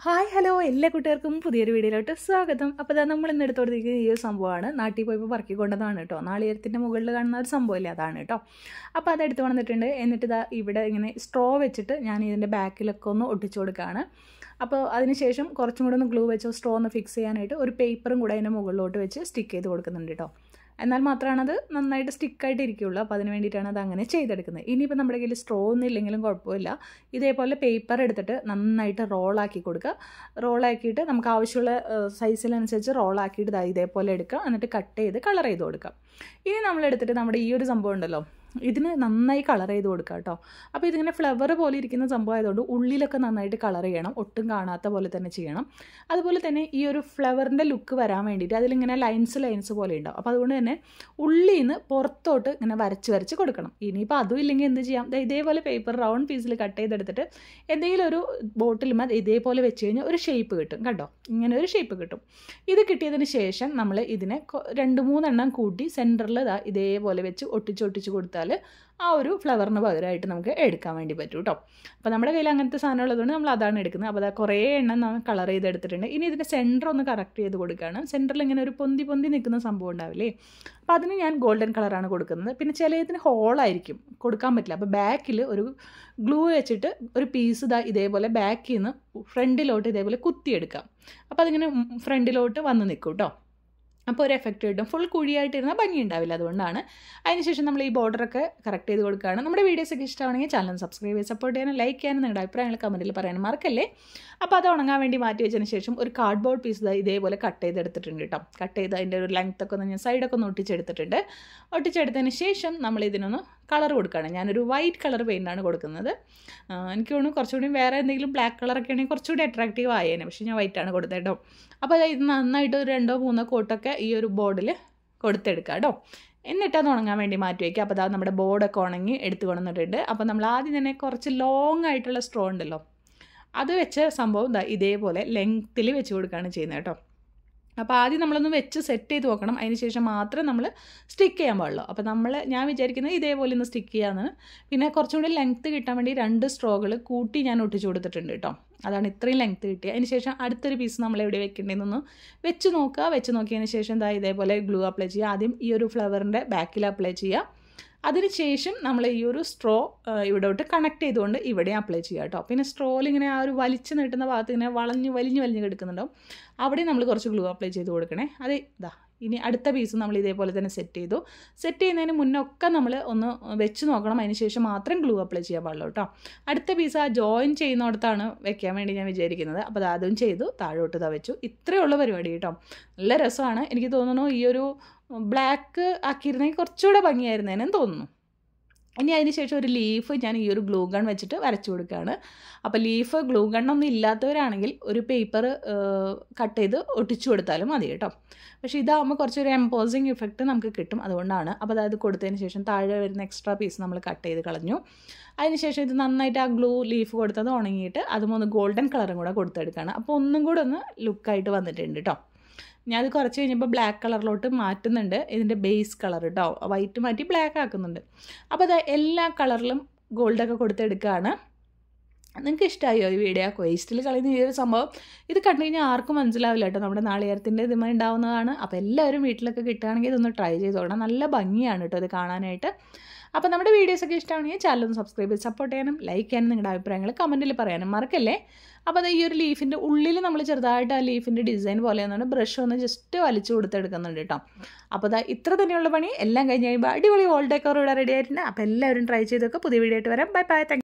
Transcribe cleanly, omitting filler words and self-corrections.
Hi hello എല്ലാ കുട്ടികൾക്കും പുതിയൊരു വീഡിയോയിലോട്ട് സ്വാഗതം. അപ്പോൾ നമ്മൾ ഇന്ന് എടുത്തോണ്ടിരിക്കുന്ന ഈ ഒരു സംഭവമാണ്. നാട്ടിൽ പോയപ്പോൾ പറക്കിക്കൊണ്ടതാണ് കേട്ടോ. നാളികേരത്തിൻ്റെ മുകളിൽ കാണുന്ന ഒരു സംഭവമില്ലേ, അതാണ് കേട്ടോ. അപ്പോൾ അതെടുത്ത് വന്നിട്ടുണ്ട്. എന്നിട്ട് ഇതാ ഇവിടെ ഇങ്ങനെ സ്ട്രോ വെച്ചിട്ട് ഞാൻ ഇതിൻ്റെ ബാക്കിലൊക്കെ ഒന്ന് ഒട്ടിച്ചു കൊടുക്കുകയാണ്. അപ്പോൾ അതിനുശേഷം കുറച്ചും കൂടെ ഒന്ന് ഗ്ലൂ വെച്ചോ സ്ട്രോ ഒന്ന് ഫിക്സ് ചെയ്യാനായിട്ട് ഒരു പേപ്പറും കൂടെ അതിൻ്റെ മുകളിലോട്ട് വെച്ച് സ്റ്റിക്ക് ചെയ്ത് കൊടുക്കുന്നുണ്ട് കേട്ടോ. എന്നാൽ മാത്രമാണ് അത് നന്നായിട്ട് സ്റ്റിക്കായിട്ട് ഇരിക്കുകയുള്ളൂ. അപ്പോൾ അതിന് വേണ്ടിയിട്ടാണ് അത് അങ്ങനെ ചെയ്തെടുക്കുന്നത്. ഇനിയിപ്പോൾ നമ്മുടെ കയ്യിൽ സ്ട്രോ ഒന്നും ഇല്ലെങ്കിലും കുഴപ്പമില്ല. ഇതേപോലെ പേപ്പർ എടുത്തിട്ട് നന്നായിട്ട് റോളാക്കി കൊടുക്കുക. റോളാക്കിയിട്ട് നമുക്ക് ആവശ്യമുള്ള സൈസിനനുസരിച്ച് റോളാക്കിയിട്ട് ഇതേപോലെ എടുക്കുക. എന്നിട്ട് കട്ട് ചെയ്ത് കളർ ചെയ്ത് കൊടുക്കുക. ഇനി നമ്മളെടുത്തിട്ട് നമ്മുടെ ഈ ഒരു സംഭവം ഉണ്ടല്ലോ, ഇതിന് നന്നായി കളർ ചെയ്ത് കൊടുക്കുക കേട്ടോ. അപ്പോൾ ഇതിങ്ങനെ ഫ്ലവർ പോലെ ഇരിക്കുന്ന സംഭവം ആയതുകൊണ്ട് ഉള്ളിലൊക്കെ നന്നായിട്ട് കളർ ചെയ്യണം. ഒട്ടും കാണാത്ത പോലെ തന്നെ ചെയ്യണം. അതുപോലെ തന്നെ ഈ ഒരു ഫ്ലവറിൻ്റെ ലുക്ക് വരാൻ വേണ്ടിയിട്ട് അതിലിങ്ങനെ ലൈൻസ് പോലെ ഉണ്ടാവും. അപ്പോൾ അതുകൊണ്ട് തന്നെ ഉള്ളിൽ നിന്ന് പുറത്തോട്ട് ഇങ്ങനെ വരച്ച് കൊടുക്കണം. ഇനിയിപ്പോൾ അതും ഇല്ലെങ്കിൽ എന്ത് ചെയ്യാം, ഇതേപോലെ പേപ്പർ റൗണ്ട് പീസിൽ കട്ട് ചെയ്തെടുത്തിട്ട് എന്തെങ്കിലും ഒരു ബോട്ടിലും ഇതേപോലെ വെച്ച് കഴിഞ്ഞാൽ ഒരു ഷേപ്പ് കിട്ടും കേട്ടോ. ഇങ്ങനെ ഒരു ഷേപ്പ് കിട്ടും. ഇത് കിട്ടിയതിന് ശേഷം നമ്മൾ ഇതിനെ 2-3 എണ്ണം കൂട്ടി സെൻറ്ററിൽ ഇതേപോലെ വെച്ച് ഒട്ടിച്ച് കൊടുത്താൽ ആ ഒരു ഫ്ലവറിന് പകരമായിട്ട് നമുക്ക് എടുക്കാൻ വേണ്ടി പറ്റും കേട്ടോ. അപ്പോൾ നമ്മുടെ കയ്യിൽ അങ്ങനത്തെ സാധനം ഉള്ളതുകൊണ്ട് നമ്മൾ അതാണ് എടുക്കുന്നത്. അപ്പോൾ കുറേ എണ്ണം നമ്മൾ കളർ ചെയ്തെടുത്തിട്ടുണ്ട്. ഇനി ഇതിൻ്റെ സെൻറ്റർ ഒന്ന് കറക്റ്റ് ചെയ്ത് കൊടുക്കുകയാണ്. സെൻറ്ററിൽ ഇങ്ങനെ ഒരു പൊന്തി നിൽക്കുന്ന സംഭവം ഉണ്ടാവില്ലേ, അപ്പോൾ അതിന് ഞാൻ ഗോൾഡൻ കളറാണ് കൊടുക്കുന്നത്. പിന്നെ ചിലതിന് ഹോളായിരിക്കും, കൊടുക്കാൻ പറ്റില്ല. അപ്പോൾ ബാക്കിൽ ഒരു ഗ്ലൂ വെച്ചിട്ട് ഒരു പീസ് ഇതേപോലെ ബാക്കിൽ നിന്ന് ഫ്രണ്ടിലോട്ട് ഇതേപോലെ കുത്തിയെടുക്കാം. അപ്പോൾ അതിങ്ങനെ ഫ്രണ്ടിലോട്ട് വന്ന് നിൽക്കും കേട്ടോ. അപ്പോൾ ഒരു എഫക്റ്റ് കിട്ടും. ഫുൾ കുഴിയായിട്ടിരുന്നാൽ ഭംഗി ഉണ്ടാവില്ല. അതുകൊണ്ടാണ്. അതിനുശേഷം നമ്മൾ ഈ ബോർഡറൊക്കെ കറക്റ്റ് ചെയ്ത് കൊടുക്കുകയാണ്. നമ്മുടെ വീഡിയോസൊക്കെ ഇഷ്ടമാണെങ്കിൽ ചാനൽ സബ്സ്ക്രൈബ് ചെയ്ത് സപ്പോർട്ട് ചെയ്യാനും ലൈക്ക് ചെയ്യാനും നിങ്ങളുടെ അഭിപ്രായങ്ങൾ കമൻറ്റിൽ പറയാനും മറക്കല്ലേ. അപ്പോൾ അത് ഉണങ്ങാൻ വേണ്ടി മാറ്റി വെച്ചതിന് ശേഷം ഒരു കാർഡ്ബോർഡ് പീസ് ഇതേപോലെ കട്ട് ചെയ്തെടുത്തിട്ടുണ്ട് കേട്ടോ. കട്ട് ചെയ്ത് അതിൻ്റെ ഒരു ലെങ്ത്തൊക്കെ ഒന്ന് ഞാൻ സൈഡൊക്കെ ഒന്ന് ഒട്ടിച്ചെടുത്തിട്ടുണ്ട്. ഒട്ടിച്ചെടുത്തതിന് ശേഷം നമ്മൾ ഇതിനൊന്ന് കളർ കൊടുക്കുകയാണ്. ഞാനൊരു വൈറ്റ് കളർ പെയിൻ്റാണ് കൊടുക്കുന്നത്. എനിക്ക് തോന്നുന്നു കുറച്ചുകൂടി വേറെ എന്തെങ്കിലും ബ്ലാക്ക് കളറൊക്കെ ആണെങ്കിൽ കുറച്ചുകൂടി അട്രാക്റ്റീവ് ആയേനെ, പക്ഷേ ഞാൻ വൈറ്റാണ് കൊടുത്തത് കേട്ടോ. അപ്പോൾ ഇത് നന്നായിട്ട് 2-3 കോട്ടൊക്കെ ഈ ഒരു ബോർഡിൽ കൊടുത്തെടുക്കുക കേട്ടോ. എന്നിട്ട് അത് ഉണങ്ങാൻ വേണ്ടി മാറ്റി വയ്ക്കുക. അപ്പോൾ അതാ നമ്മുടെ ബോർഡൊക്കെ ഉണങ്ങി എടുത്ത് കൊണ്ടുവന്നിട്ടുണ്ട്. അപ്പോൾ നമ്മൾ ആദ്യം തന്നെ കുറച്ച് ലോങ് ആയിട്ടുള്ള സ്ട്രോ ഉണ്ടല്ലോ, അത് വെച്ച സംഭവം ഇതേപോലെ ലെങ്ത്തിൽ വെച്ച് കൊടുക്കുകയാണ് ചെയ്യുന്നത് കേട്ടോ. അപ്പോൾ ആദ്യം നമ്മളൊന്ന് വെച്ച് സെറ്റ് ചെയ്ത് നോക്കണം. അതിന് ശേഷം മാത്രമേ നമ്മൾ സ്റ്റിക്ക് ചെയ്യാൻ പാടുള്ളൂ. അപ്പോൾ ഞാൻ വിചാരിക്കുന്നത് ഇതേപോലെ ഒന്ന് സ്റ്റിക്ക് ചെയ്യാമെന്ന്. പിന്നെ കുറച്ചും കൂടി ലെങ്ത്ത് കിട്ടാൻ വേണ്ടി 2 സ്ട്രോകൾ കൂട്ടി ഞാൻ ഒട്ടിച്ച് കൊടുത്തിട്ടുണ്ട് കേട്ടോ. അതാണ് ഇത്രയും ലെങ്ത്ത് കിട്ടിയത്. അതിന് ശേഷം അടുത്തൊരു പീസ് നമ്മൾ എവിടെ വെക്കേണ്ടതെന്നൊന്ന് വെച്ച് നോക്കുക. വെച്ച് നോക്കിയതിന് ശേഷം ഇതേപോലെ ഗ്ലൂ അപ്ലൈ ചെയ്യുക. ആദ്യം ഈ ഒരു ഫ്ലവറിൻ്റെ ബാക്കിൽ അപ്ലൈ ചെയ്യുക. അതിനുശേഷം നമ്മൾ ഈ ഒരു സ്ട്രോ ഇവിടോട്ട് കണക്ട് ചെയ്തുകൊണ്ട് ഇവിടെ അപ്ലൈ ചെയ്യുക കേട്ടോ. പിന്നെ സ്ട്രോയിൽ ഇങ്ങനെ ആ ഒരു വലിച്ച് നീട്ടുന്ന ഭാഗത്ത് ഇങ്ങനെ വലിഞ്ഞ് കിടക്കുന്നുണ്ടാവും. അവിടെ നമ്മൾ കുറച്ച് ഗ്ലൂ അപ്ലൈ ചെയ്ത് കൊടുക്കണേ. അത് ഇനി അടുത്ത പീസ് നമ്മൾ ഇതേപോലെ തന്നെ സെറ്റ് ചെയ്യുന്നതിന് മുന്നൊക്കെ നമ്മൾ ഒന്ന് വെച്ച് നോക്കണം. അതിന് ശേഷം മാത്രം ഗ്ലൂ അപ്ലൈ ചെയ്യാൻ പാടുള്ളൂ കേട്ടോ. അടുത്ത പീസ് ആ ജോയിൻ ചെയ്യുന്നിടത്താണ് വെക്കാൻ വേണ്ടി ഞാൻ വിചാരിക്കുന്നത്. അപ്പോൾ അതും ചെയ്തു, താഴോട്ട് വെച്ചു. ഇത്രയേ ഉള്ള പരിപാടി കേട്ടോ. നല്ല രസമാണ്. എനിക്ക് തോന്നുന്നു ഈ ഒരു ബ്ലാക്ക് ആക്കിയിരുന്നെങ്കിൽ കുറച്ചുകൂടെ ഭംഗിയായിരുന്നേനെന്ന് തോന്നുന്നു. ഇനി അതിന് ശേഷം ഒരു ലീഫ് ഞാൻ ഈ ഒരു ഗ്ലൂ ഗൺ വെച്ചിട്ട് വരച്ചു കൊടുക്കുകയാണ്. അപ്പോൾ ലീഫ് ഗ്ലൂ ഗണ്ണൊന്നും ഇല്ലാത്തവരാണെങ്കിൽ ഒരു പേപ്പർ കട്ട് ചെയ്ത് ഒട്ടിച്ചു കൊടുത്താലും മതി കേട്ടോ. പക്ഷേ ഇതാകുമ്പോൾ കുറച്ചൊരു എംപോസിങ് ഇഫക്റ്റ് നമുക്ക് കിട്ടും. അതുകൊണ്ടാണ്. അപ്പോൾ അതായത് കൊടുത്തതിന് ശേഷം താഴെ വരുന്ന എക്സ്ട്രാ പീസ് നമ്മൾ കട്ട് ചെയ്ത് കളഞ്ഞു. അതിന് ശേഷം ഇത് നന്നായിട്ട് ആ ഗ്ലൂ ലീഫ് കൊടുത്തത് ഉണങ്ങിയിട്ട് അതുമൊന്ന് ഗോൾഡൻ കളറും കൂടെ കൊടുത്തെടുക്കുകയാണ്. അപ്പോൾ ഒന്നും കൂടെ ഒന്ന് ലുക്കായിട്ട് വന്നിട്ടുണ്ട് കേട്ടോ. ഞാനത് കുറച്ച് കഴിഞ്ഞപ്പോൾ ബ്ലാക്ക് കളറിലോട്ട് മാറ്റുന്നുണ്ട്. ഇതിൻ്റെ ബേസ് കളർ കേട്ടോ. വൈറ്റ് മാറ്റി ബ്ലാക്ക് ആക്കുന്നുണ്ട്. അപ്പോൾ അത് എല്ലാ കളറിലും ഗോൾഡൊക്കെ കൊടുത്തെടുക്കുകയാണ്. നിങ്ങൾക്ക് ഇഷ്ടമായോ ഈ വീഡിയോ? വേസ്റ്റിൽ കളയുന്ന ഈ ഒരു സംഭവം ഇത് കണ്ടു കഴിഞ്ഞാൽ ആർക്കും മനസ്സിലാവില്ല കേട്ടോ. നമ്മുടെ നാളികേരത്തിൻ്റെ ഇതുമായി ഉണ്ടാവുന്നതാണ്. അപ്പോൾ എല്ലാവരും വീട്ടിലൊക്കെ കിട്ടുകയാണെങ്കിൽ ഇതൊന്ന് ട്രൈ ചെയ്ത് നോക്കണം. നല്ല ഭംഗിയാണ് കേട്ടോ ഇത് കാണാനായിട്ട്. അപ്പോൾ നമ്മുടെ വീഡിയോസൊക്കെ ഇഷ്ടമാണെങ്കിൽ ചാനലൊന്ന് സബ്സ്ക്രൈബ് ചെയ്ത് സപ്പോർട്ട് ചെയ്യാനും ലൈക്ക് ചെയ്യാനും നിങ്ങളുടെ അഭിപ്രായങ്ങൾ കമൻറ്റിൽ പറയാനും മറക്കല്ലേ. അപ്പോൾ അത് ഈ ഒരു ലീഫിൻ്റെ ഉള്ളിൽ നമ്മൾ ചെറുതായിട്ട് ആ ലീഫിൻ്റെ ഡിസൈൻ പോലെ ഒന്നാണ് ബ്രഷ് ഒന്ന് ജസ്റ്റ് വലിച്ചു കൊടുത്തെടുക്കുന്നുണ്ട് കേട്ടോ. അപ്പോൾ ഇത്ര തന്നെയുള്ള പണി. എല്ലാം കഴിഞ്ഞ് കഴിയുമ്പോൾ അടിപൊളി വോൾ ഡെക്കോർ ഇവിടെ റെഡി ആയിട്ടുണ്ട്. അപ്പോൾ എല്ലാവരും ട്രൈ ചെയ്തൊക്കെ പുതിയ വീഡിയോ ആയിട്ട് വരാം. Bye by.